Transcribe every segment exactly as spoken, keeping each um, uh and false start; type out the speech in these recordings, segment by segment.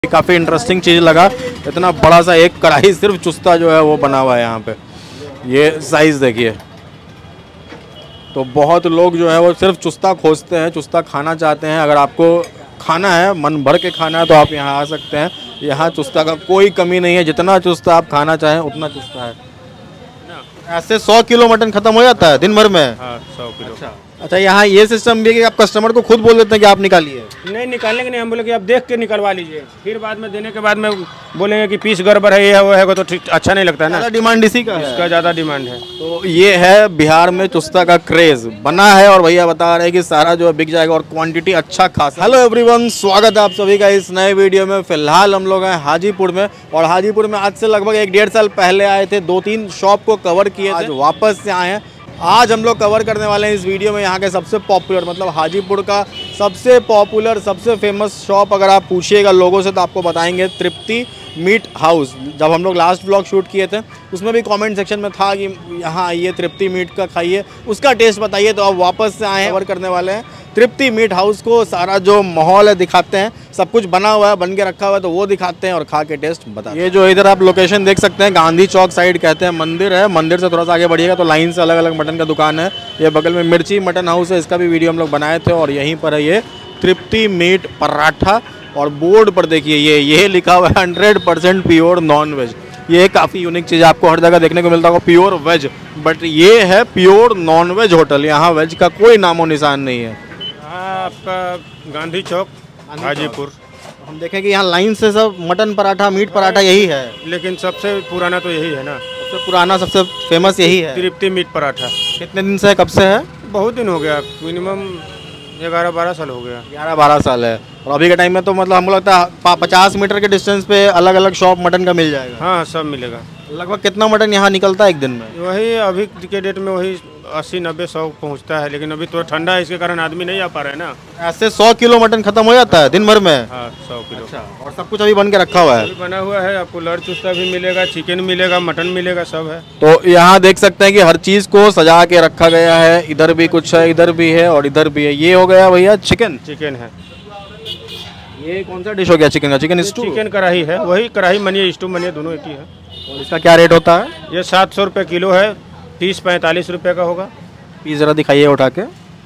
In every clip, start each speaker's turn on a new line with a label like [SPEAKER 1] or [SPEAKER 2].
[SPEAKER 1] काफ़ी इंटरेस्टिंग चीज़ लगा। इतना बड़ा सा एक कढ़ाई सिर्फ चुस्ता जो है वो बना हुआ है यहाँ पे। ये साइज़ देखिए। तो बहुत लोग जो है वो सिर्फ चुस्ता खोजते हैं, चुस्ता खाना चाहते हैं। अगर आपको खाना है, मन भर के खाना है, तो आप यहाँ आ सकते हैं। यहाँ चुस्ता का कोई कमी नहीं है, जितना चुस्ता आप खाना चाहें उतना चुस्ता है। ऐसे सौ किलो मटन खत्म हो जाता है दिन भर में।
[SPEAKER 2] हाँ, सौ किलो।
[SPEAKER 1] अच्छा अच्छा, यहाँ ये सिस्टम भी है कि आप कस्टमर को खुद बोल देते हैं कि आप निकालिए?
[SPEAKER 2] नहीं निकालने के नहीं, हम बोले कि आप देख के निकलवा लीजिए, फिर बाद में देने के बाद में बोलेंगे कि पीस गड़बड़ है, ये है वो है, तो ठीक अच्छा नहीं लगता है ना।
[SPEAKER 1] ज़्यादा डिमांड इसी का है।
[SPEAKER 2] इसका ज़्यादा डिमांड है।
[SPEAKER 1] तो ये है बिहार में चुस्ता का क्रेज बना है और भैया बता रहे हैं कि सारा जो है बिक जाएगा और क्वांटिटी अच्छा खासा। हेलो एवरीवन, स्वागत है आप सभी का इस नए वीडियो में। फिलहाल हम लोग हैं हाजीपुर में, और हाजीपुर में आज से लगभग एक डेढ़ साल पहले आए थे, दो तीन शॉप को कवर किए थे, वापस से आए हैं। आज हम लोग कवर करने वाले हैं इस वीडियो में यहाँ के सबसे पॉपुलर, मतलब हाजीपुर का सबसे पॉपुलर सबसे फेमस शॉप अगर आप पूछिएगा लोगों से तो आपको बताएंगे तृप्ति मीट हाउस। जब हम लोग लास्ट व्लॉग शूट किए थे उसमें भी कमेंट सेक्शन में था कि यहाँ आइए, तृप्ति मीट का खाइए, उसका टेस्ट बताइए। तो अब वापस से आए हैं, कवर करने वाले हैं तृप्ति मीट हाउस को। सारा जो माहौल है दिखाते हैं, सब कुछ बना हुआ है, बन के रखा हुआ है, तो वो दिखाते हैं और खा के टेस्ट बताते हैं। ये जो इधर आप लोकेशन देख सकते हैं, गांधी चौक साइड कहते हैं, मंदिर है। मंदिर से थोड़ा सा आगे बढ़िएगा तो लाइन से अलग अलग मटन का दुकान है। ये बगल में मिर्ची मटन हाउस है, इसका भी वीडियो हम लोग बनाए थे। और यहीं पर है ये तृप्ति मीट पराठा, और बोर्ड पर देखिए ये ये लिखा हुआ है hundred percent pure non veg. ये काफ़ी यूनिक चीज़ आपको हर जगह देखने को मिलता होगा, प्योर वेज, बट ये है प्योर नॉन वेज होटल। यहाँ वेज का कोई नामो निशान नहीं है।
[SPEAKER 2] हाँ, आपका गांधी चौक हाजीपुर।
[SPEAKER 1] हम देखें कि यहाँ लाइन से सब मटन पराठा, मीट पराठा यही है,
[SPEAKER 2] लेकिन सबसे पुराना तो यही है ना,
[SPEAKER 1] सबसे पुराना सबसे फेमस यही है
[SPEAKER 2] तृप्ति मीट पराठा।
[SPEAKER 1] कितने दिन से है, कब से है?
[SPEAKER 2] बहुत दिन हो गया, मिनिमम ग्यारह बारह साल हो गया।
[SPEAKER 1] ग्यारह बारह साल है। और अभी के टाइम में तो मतलब हमको लगता है पचास मीटर के डिस्टेंस पे अलग अलग शॉप मटन का मिल जाएगा।
[SPEAKER 2] हाँ, सब मिलेगा।
[SPEAKER 1] लगभग कितना मटन यहाँ निकलता है एक दिन में?
[SPEAKER 2] वही अभी के डेट में वही अस्सी नब्बे सौ पहुँचता है, लेकिन अभी थोड़ा ठंडा है, इसके कारण आदमी नहीं आ पा रहे हैं ना।
[SPEAKER 1] ऐसे सौ किलो मटन खत्म हो जाता है दिन भर में?
[SPEAKER 2] हाँ, सौ किलो।
[SPEAKER 1] अच्छा, और सब कुछ अभी बन के रखा हुआ है?
[SPEAKER 2] अभी बना हुआ है, आपको लड़ चुस्ता भी मिलेगा, चिकन मिलेगा, मटन मिलेगा, सब है।
[SPEAKER 1] तो यहाँ देख सकते हैं कि हर चीज़ को सजा के रखा गया है। इधर भी कुछ है, इधर भी है और इधर भी है। ये हो गया भैया चिकन।
[SPEAKER 2] चिकन है।
[SPEAKER 1] ये कौन सा डिश हो गया चिकन का? Chicken stew?
[SPEAKER 2] चिकन कढ़ाई है, वही कढ़ाई मनिए स्टू मनिए दोनों एक ही है।
[SPEAKER 1] और इसका क्या रेट होता है?
[SPEAKER 2] ये सात सौ रुपये किलो है, तीस पैंतालीस रुपये का होगा।
[SPEAKER 1] पीस ज़रा दिखाइए उठा के।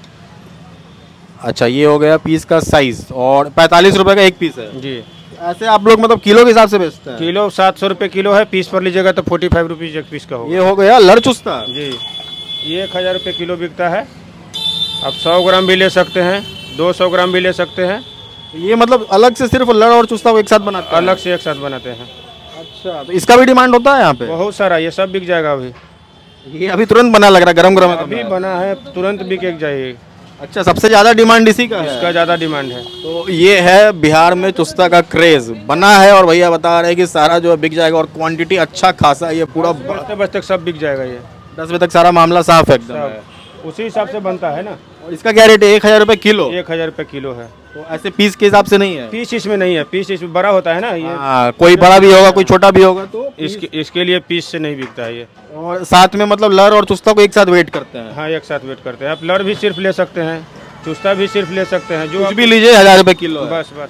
[SPEAKER 1] अच्छा, ये हो गया पीस का साइज, और पैंतालीस रुपए का एक पीस है
[SPEAKER 2] जी।
[SPEAKER 1] ऐसे आप लोग मतलब किलो के हिसाब से बेचते हैं?
[SPEAKER 2] किलो सात सौ रुपये किलो है, पीस पर लीजिएगा तो फोर्टी फाइव रुपीज़ एक पीस का होगा।
[SPEAKER 1] ये हो गया लड़ चुस्ता
[SPEAKER 2] जी। ये एक हज़ार रुपये किलो बिकता है। आप सौ ग्राम भी ले सकते हैं, दो सौ ग्राम भी ले सकते हैं।
[SPEAKER 1] ये मतलब अलग से सिर्फ लड़ और चुस्ता को एक साथ बनाते हैं?
[SPEAKER 2] अलग से एक साथ बनाते हैं।
[SPEAKER 1] अच्छा, तो इसका भी डिमांड होता है यहाँ पे?
[SPEAKER 2] बहुत सारा, ये सब बिक जाएगा अभी।
[SPEAKER 1] ये अभी तुरंत बना लग रहा है, गरम गरम
[SPEAKER 2] अभी बना है, तुरंत बिक जाएगी।
[SPEAKER 1] अच्छा, सबसे ज़्यादा डिमांड इसी का है?
[SPEAKER 2] इसका ज़्यादा डिमांड है।
[SPEAKER 1] तो ये है बिहार में चुस्ता का क्रेज बना है, और भैया बता रहे हैं कि सारा जो है बिक जाएगा और क्वांटिटी अच्छा खासा। ये पूरा
[SPEAKER 2] बजते बजते सब बिक जाएगा। ये
[SPEAKER 1] दस बजे तक सारा मामला साफ है एकदम,
[SPEAKER 2] उसी हिसाब से बनता है ना।
[SPEAKER 1] और इसका क्या रेट है? एक हज़ार रुपये किलो?
[SPEAKER 2] एक हज़ार रुपये किलो है।
[SPEAKER 1] तो ऐसे पीस के हिसाब से नहीं है?
[SPEAKER 2] पीस इसमें नहीं है, पीस इसमें बड़ा होता है ना ये।
[SPEAKER 1] हाँ, कोई बड़ा भी होगा कोई छोटा भी होगा, तो
[SPEAKER 2] इसके इसके लिए पीस से नहीं बिकता है ये।
[SPEAKER 1] और साथ में मतलब लड़ और चुस्ता को एक साथ वेट करते हैं?
[SPEAKER 2] हाँ, एक साथ वेट करते हैं। आप लड़ भी सिर्फ ले सकते हैं, चुस्ता भी सिर्फ ले सकते हैं, जो
[SPEAKER 1] कुछ भी लीजिए हज़ार रुपये किलो है।
[SPEAKER 2] बस बस।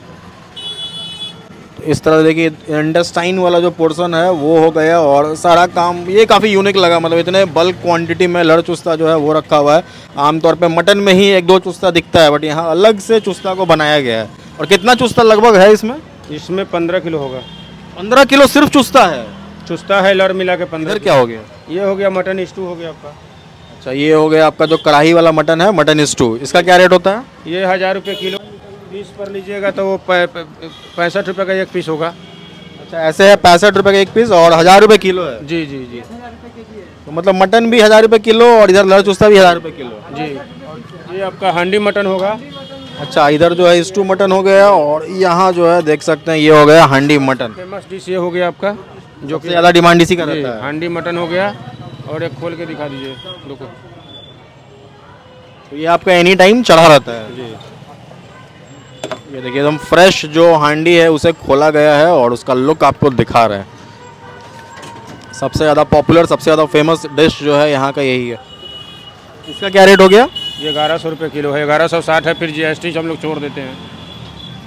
[SPEAKER 1] तो इस तरह देखिए इंडस्टाइन वाला जो पोर्शन है वो हो गया, और सारा काम ये काफ़ी यूनिक लगा। मतलब इतने बल्क क्वांटिटी में लड़ चुस्ता जो है वो रखा हुआ है। आमतौर पे मटन में ही एक दो चुस्ता दिखता है, बट यहाँ अलग से चुस्ता को बनाया गया है। और कितना चुस्ता लगभग है इसमें?
[SPEAKER 2] इसमें पंद्रह किलो होगा।
[SPEAKER 1] पंद्रह किलो सिर्फ चुस्ता है?
[SPEAKER 2] चुस्ता है लड़ मिला के पंद्रह।
[SPEAKER 1] क्या हो गया?
[SPEAKER 2] ये हो गया मटन स्टू हो गया आपका।
[SPEAKER 1] अच्छा, ये हो गया आपका जो कढ़ाई वाला मटन है, मटन स्टू। इसका क्या रेट होता है?
[SPEAKER 2] ये हज़ार रुपये किलो। पीस पर लीजिएगा तो वो पैंसठ रुपये का एक पीस होगा।
[SPEAKER 1] अच्छा, ऐसे है पैंसठ रुपये का एक पीस और हज़ार रुपये किलो है?
[SPEAKER 2] जी जी जी।
[SPEAKER 1] तो मतलब मटन भी हज़ार रुपये किलो और इधर लड़ चुस्ता भी हज़ार रुपये किलो?
[SPEAKER 2] जी। ये आपका हांडी मटन होगा।
[SPEAKER 1] अच्छा, इधर जो है स्टू मटन हो गया, और यहाँ जो है देख सकते हैं ये हो गया हांडी मटन।
[SPEAKER 2] फेमस डिश ये हो गया आपका,
[SPEAKER 1] जो कि ज़्यादा डिमांड इसी का रहता है।
[SPEAKER 2] हांडी मटन हो गया। और एक खोल के दिखा दीजिए, रुको।
[SPEAKER 1] तो ये आपका एनी टाइम चढ़ा रहता है?
[SPEAKER 2] जी।
[SPEAKER 1] ये देखिए एकदम फ्रेश जो हांडी है उसे खोला गया है, और उसका लुक आपको दिखा रहे हैं। सबसे ज़्यादा पॉपुलर, सबसे ज़्यादा फेमस डिश जो है यहाँ का यही है। इसका क्या रेट हो गया?
[SPEAKER 2] ये ग्यारह सौ रुपये किलो है। ग्यारह सौ साठ है, फिर जी एस टी हम लोग छोड़ देते हैं।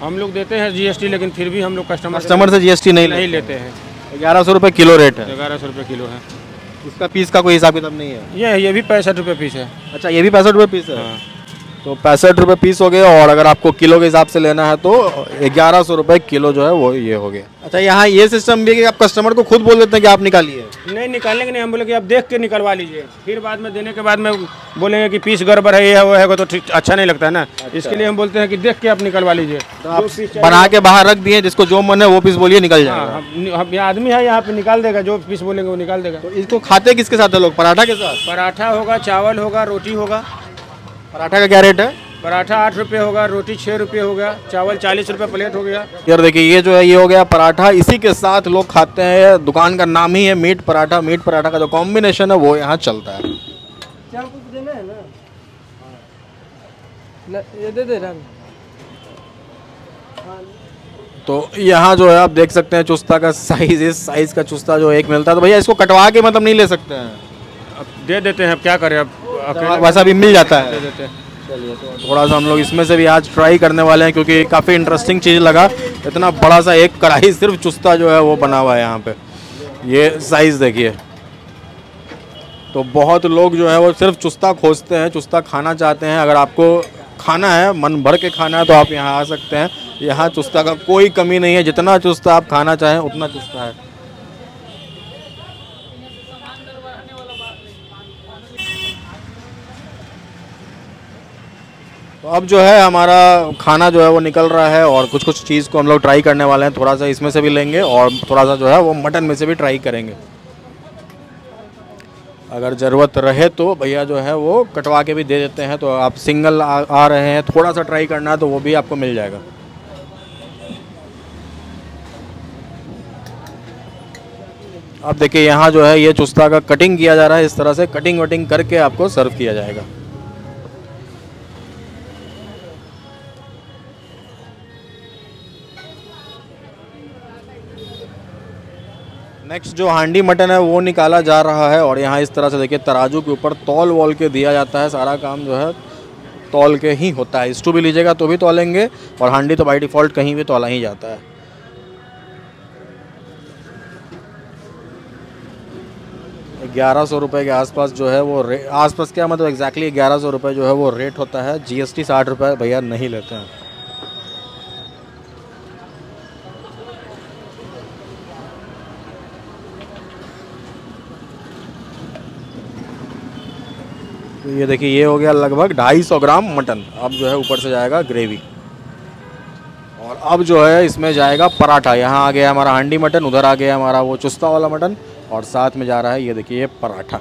[SPEAKER 2] हम लोग देते हैं जीएसटी, लेकिन फिर भी हम लोग कस्टमर
[SPEAKER 1] कस्टमर से जीएसटी नहीं
[SPEAKER 2] नहीं
[SPEAKER 1] लेते
[SPEAKER 2] लेते हैं।
[SPEAKER 1] ग्यारह सौ रुपये किलो रेट है।
[SPEAKER 2] ग्यारह सौ रुपये किलो है।
[SPEAKER 1] इसका पीस का कोई हिसाब किताब नहीं है?
[SPEAKER 2] ये ये भी पैंसठ रुपये पीस है।
[SPEAKER 1] अच्छा, ये भी पैंसठ रुपये पीस है।
[SPEAKER 2] हाँ।
[SPEAKER 1] तो पैंसठ रुपये पीस हो गए, और अगर आपको किलो के हिसाब से लेना है तो ग्यारह सौ रुपये किलो जो है वो ये हो गया। अच्छा, यहाँ ये सिस्टम भी है कि आप कस्टमर को खुद बोल देते हैं कि आप निकालिए?
[SPEAKER 2] नहीं, निकालने के नहीं, हम बोले कि आप देख के निकलवा लीजिए, फिर बाद में देने के बाद में बोलेंगे कि पीस गड़बड़ है, ये है वो है, तो ठीक अच्छा नहीं लगता है ना। अच्छा। इसके लिए हम बोलते हैं कि देख के आप निकलवा लीजिए।
[SPEAKER 1] तो आप बना के बाहर रख दिए, जिसको जो मन है वो पीस बोलिए, निकल जाएगा।
[SPEAKER 2] हाँ, यहाँ आदमी है, यहाँ पे निकाल देगा, जो पीस बोलेंगे वो निकाल देगा।
[SPEAKER 1] तो इसको खाते किसके साथ है लोग? पराठा के साथ?
[SPEAKER 2] पराठा होगा, चावल होगा, रोटी होगा।
[SPEAKER 1] पराठा का क्या रेट है?
[SPEAKER 2] पराठा आठ रुपये होगा, रोटी छः रुपये होगा, चावल चालीस रुपये प्लेट हो गया।
[SPEAKER 1] यार देखिए, ये जो है ये हो गया पराठा, इसी के साथ लोग खाते हैं। दुकान का नाम ही है मीट पराठा। मीट पराठा का जो कॉम्बिनेशन है वो यहाँ चलता है।
[SPEAKER 3] क्या कुछ देना है ना, ये दे दे रहा।
[SPEAKER 1] तो यहाँ जो है आप देख सकते हैं चुस्ता का साइज, इस साइज का चुस्ता जो एक मिलता है। तो भैया इसको कटवा के मतलब नहीं ले सकते हैं?
[SPEAKER 2] अब दे देते हैं, अब क्या करें, अब
[SPEAKER 1] वैसा भी मिल जाता है?
[SPEAKER 2] दे देते हैं।
[SPEAKER 1] चलिए, तो थोड़ा सा हम लोग इसमें से भी आज ट्राई करने वाले हैं, क्योंकि काफ़ी इंटरेस्टिंग चीज़ लगा। इतना बड़ा सा एक कढ़ाई सिर्फ चुस्ता जो है वो बना हुआ है यहाँ पे। ये साइज़ देखिए। तो बहुत लोग जो है वो सिर्फ चुस्ता खोजते हैं, चुस्ता खाना चाहते हैं। अगर आपको खाना है, मन भर के खाना है, तो आप यहाँ आ सकते हैं। यहाँ चुस्ता का कोई कमी नहीं है, जितना चुस्ता आप खाना चाहें उतना चुस्ता है। तो अब जो है हमारा खाना जो है वो निकल रहा है, और कुछ कुछ चीज़ को हम लोग ट्राई करने वाले हैं। थोड़ा सा इसमें से भी लेंगे और थोड़ा सा जो है वो मटन में से भी ट्राई करेंगे। अगर ज़रूरत रहे तो भैया जो है वो कटवा के भी दे देते हैं। तो आप सिंगल आ, आ रहे हैं, थोड़ा सा ट्राई करना है तो वो भी आपको मिल जाएगा। अब देखिए यहाँ जो है ये चुस्ता का कटिंग किया जा रहा है। इस तरह से कटिंग वटिंग करके आपको सर्व किया जाएगा। नेक्स्ट जो हांडी मटन है वो निकाला जा रहा है, और यहाँ इस तरह से देखिए तराजू के ऊपर तौल वॉल के दिया जाता है। सारा काम जो है तौल के ही होता है। स्टू भी लीजिएगा तो भी तौलेंगे, और हांडी तो बाय डिफ़ॉल्ट कहीं भी तौला ही जाता है। ग्यारह सौ रुपये के आसपास जो है वो रे आसपास क्या मतलब एग्जैक्टली ग्यारह सौ रुपये जो है वो रेट होता है। जीएसटी साठ रुपये भैया नहीं लेते हैं। तो ये देखिए ये हो गया लगभग ढाई सौ ग्राम मटन। अब जो है ऊपर से जाएगा ग्रेवी, और अब जो है इसमें जाएगा पराठा। यहाँ आ गया हमारा हांडी मटन, उधर आ गया हमारा वो चुस्ता वाला मटन, और साथ में जा रहा है ये देखिए ये पराठा।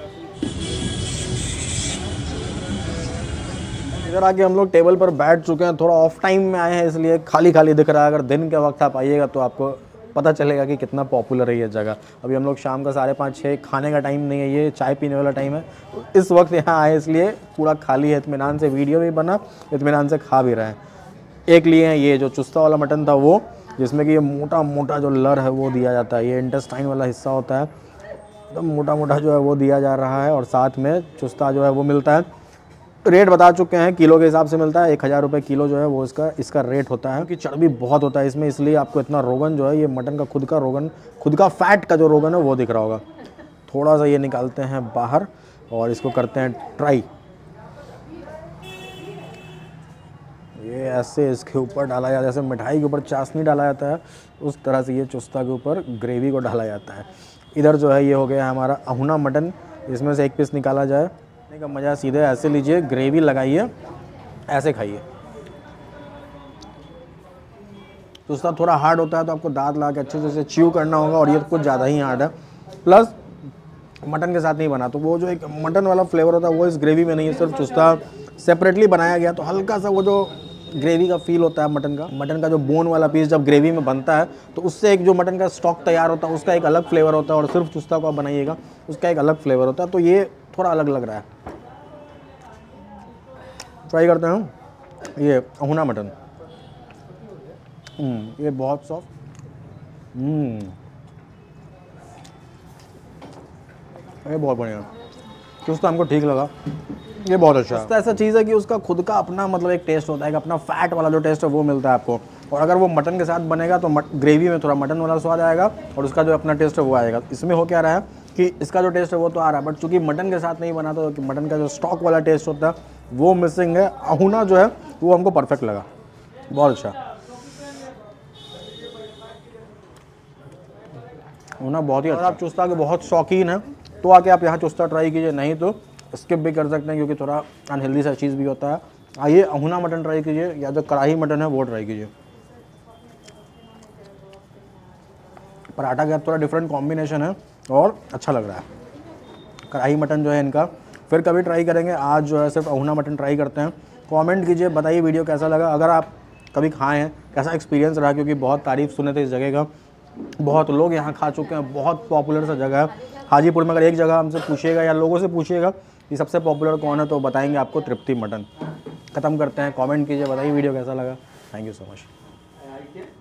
[SPEAKER 1] इधर आके हम लोग टेबल पर बैठ चुके हैं। थोड़ा ऑफ टाइम में आए हैं इसलिए खाली खाली दिख रहा है। अगर दिन के वक्त आप आइएगा तो आपको पता चलेगा कि कितना पॉपुलर है ये जगह। अभी हम लोग शाम का साढ़े पाँच छः, खाने का टाइम नहीं है, ये चाय पीने वाला टाइम है। इस वक्त यहाँ आए इसलिए पूरा खाली है। इत्मीनान से वीडियो भी बना, इत्मीनान से खा भी रहे हैं। एक लिए हैं ये जो चुस्ता वाला मटन था वो, जिसमें कि ये मोटा मोटा जो लर है वो दिया जाता है। ये इंटेस्टाइन वाला हिस्सा होता है, एकदम मोटा मोटा जो है वो दिया जा रहा है, और साथ में चुस्ता जो है वो मिलता है। रेट बता चुके हैं, किलो के हिसाब से मिलता है। एक हज़ार रुपये किलो जो है वो इसका इसका रेट होता है। कि चर्बी बहुत होता है इसमें, इसलिए आपको इतना रोगन जो है, ये मटन का खुद का रोगन, खुद का फैट का जो रोगन है वो दिख रहा होगा। थोड़ा सा ये निकालते हैं बाहर और इसको करते हैं ट्राई। ये ऐसे इसके ऊपर डाला जाता है, जैसे मिठाई के ऊपर चाशनी डाला जाता है, उस तरह से ये चुस्ता के ऊपर ग्रेवी को डाला जाता है। इधर जो है ये हो गया हमारा अहुना मटन। इसमें से एक पीस निकाला जाए का मज़ा सीधे ऐसे लीजिए, ग्रेवी लगाइए, ऐसे खाइए। चुस्ता थोड़ा हार्ड होता है तो आपको दांत ला के अच्छे से च्यू करना होगा, और ये कुछ ज़्यादा ही हार्ड है। प्लस मटन के साथ नहीं बना, तो वो जो एक मटन वाला फ्लेवर होता है वो इस ग्रेवी में नहीं है। सिर्फ चुस्ता सेपरेटली बनाया गया, तो हल्का सा वो जो ग्रेवी का फील होता है मटन का, मटन का जो बोन वाला पीस जब ग्रेवी में बनता है तो उससे एक जो मटन का स्टॉक तैयार होता है उसका एक अलग फ्लेवर होता है, और सिर्फ चुस्ता को आप बनाइएगा उसका एक अलग फ्लेवर होता है। तो ये थोड़ा अलग लग रहा है। ट्राई करते हैं ये अहुना मटन। ये बहुत सॉफ्ट, ये बहुत बढ़िया। चुस्ता हमको ठीक लगा, ये बहुत अच्छा है। चुस्ता ऐसा चीज़ है कि उसका खुद का अपना मतलब एक टेस्ट होता है, कि अपना फैट वाला जो टेस्ट है वो मिलता है आपको। और अगर वो मटन के साथ बनेगा तो ग्रेवी में थोड़ा मटन वाला स्वाद आएगा और उसका जो अपना टेस्ट है वो आएगा। इसमें हो क्या रहा है कि इसका जो टेस्ट है वो तो आ रहा है, बट चूँकि मटन के साथ नहीं बना तो मटन का जो स्टॉक वाला टेस्ट होता है वो मिसिंग है। अहुना जो है वो हमको परफेक्ट लगा, बहुत अच्छा अहुना, बहुत ही अच्छा। आप चुस्ता के बहुत शौकीन हैं तो आके आप यहाँ चुस्ता ट्राई कीजिए, नहीं तो स्किप भी कर सकते हैं क्योंकि थोड़ा अनहेल्दी सा चीज़ भी होता है। आइए अहुना मटन ट्राई कीजिए या जो कढ़ाई मटन है वो ट्राई कीजिए। पराठा का थोड़ा डिफरेंट कॉम्बिनेशन है और अच्छा लग रहा है। कढ़ाई मटन जो है इनका फिर कभी ट्राई करेंगे, आज जो है सिर्फ अहुना मटन ट्राई करते हैं। कमेंट कीजिए, बताइए वीडियो कैसा लगा, अगर आप कभी खाए हैं कैसा एक्सपीरियंस रहा, क्योंकि बहुत तारीफ़ सुने थे इस जगह का, बहुत लोग यहाँ खा चुके हैं, बहुत पॉपुलर सा जगह है हाजीपुर में। अगर एक जगह हमसे पूछिएगा या लोगों से पूछिएगा कि सबसे पॉपुलर कौन है तो बताएंगे आपको तृप्ति मटन। ख़त्म करते हैं, कमेंट कीजिए, बताइए वीडियो कैसा लगा। Thank you so much.